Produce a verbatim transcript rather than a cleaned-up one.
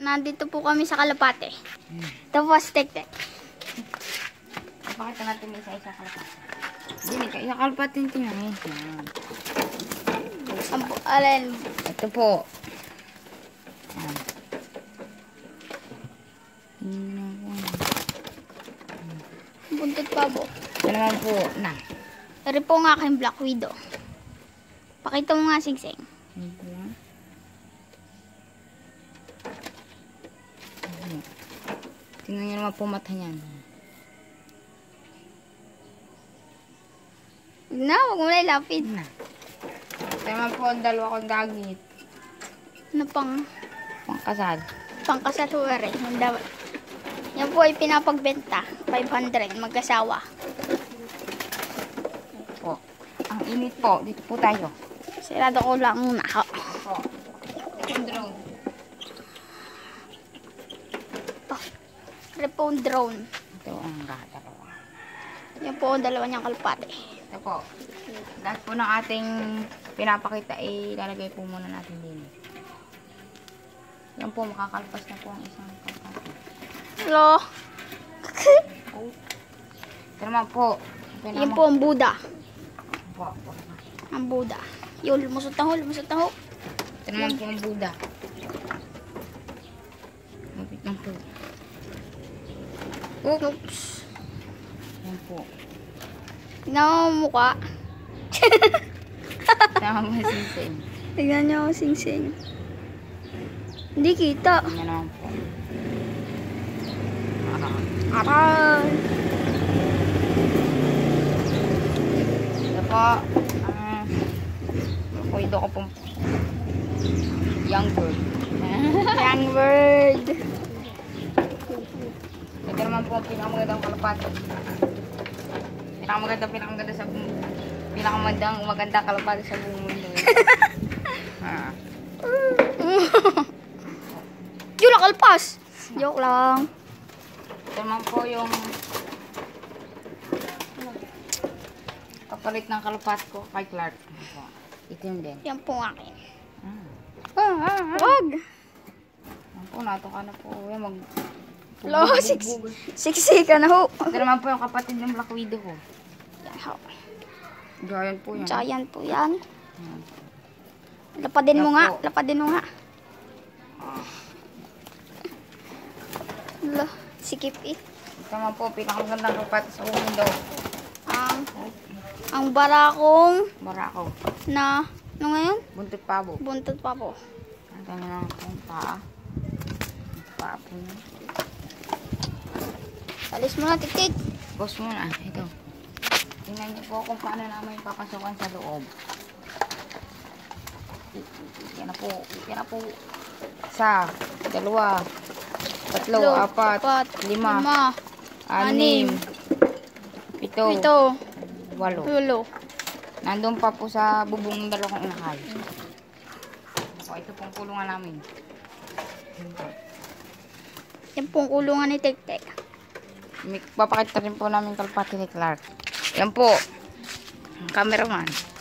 Nandito po kami sa Kalapate. Hmm. Tapos, tek-tek. Pakita natin isa-isa kalapate. Hindi ka, isa kalapate yung tingnan. Ang po, alin? Ito po. Buntot pabo. Ito naman po, na. Ito po ang aking Black Widow. Pakita mo nga, Singsing. Tingnan nyo naman po mata niyan. Na, huwag mo na ilapid. Na. Ito naman po ang dalawa kong dagit. Ano pang? Pangkasal. Pangkasal ho rin. Yan po ay pinapagbenta. five hundred, mag-asawa. Po. Ang init po. Dito po tayo. Sirado ko lang muna. Ho. Po. Ito drone. Repone drone. Ito ang dalawa. Yan po ang dalawa niyang kalapate. Ito po. Lahat po ng ating pinapakita ay lalagay po muna natin din. Yan po, makakalpas na po ang isang kalapate. Hello? Oh. Ito naman po. Yan po ang Buddha. Po, po. Ang Buddha. Yung lumusot na ho, lumusot na ho. Ito naman po ang Buddha. Mapit lang po. Oops. Yan po. Tignan mo ang mukha. Tama mo singsing. Tignan niyo ang singsing. Hindi kita. Yan naman po. Aray! Ito po. Uh, Makuido ko pong young bird. Young bird. Ito naman po ang pinakamagandang kalapate. Pinakamagandang, pinakamaganda sa buong pinakamagandang, magandang kalapate sa buong mundo. Ha. Yun ang kalpas! Joke lang. Ito naman po yung kapalit ng kalapate ko kay Clark. Itim din. Yan po ang akin. Ah. Ah, ah, ah. Wag! Yan po, nato ka na po. Yan, mag... Lo, six, siksika na ho. Ito naman po yung kapatid ng Black Widow ko. Yan ho. Giant po yan. Giant po yan. Hmm. Lapadin mo Yan nga. po. Lapadin mo nga. Ah. Lo, sikip eh. Ito naman po, pinakamagandang kapatid sa buong mundo. Ang, ang barakong Barako. na, ano ngayon? Buntot pabo. Buntot pa po. Ito na lang po yung paa. Paa po niya. Alis mo na, tik-tik. Pause muna. Ito. Tingnan niyo po kung paano namin papasukan sa loob. Yan na po. Yan na po. Isa, dalawa, tatlo, Tatlo, apat, apat, lima, lima, anim, pito, Pito. walo. Lulo. Nandun pa po sa bubong ng dalawang inakay. So, ito pong kulungan namin. Yan po ang kulungan ni Tek-Tek. Papakita rin po namin kalapate ni Clark. Yan po. Ang cameraman.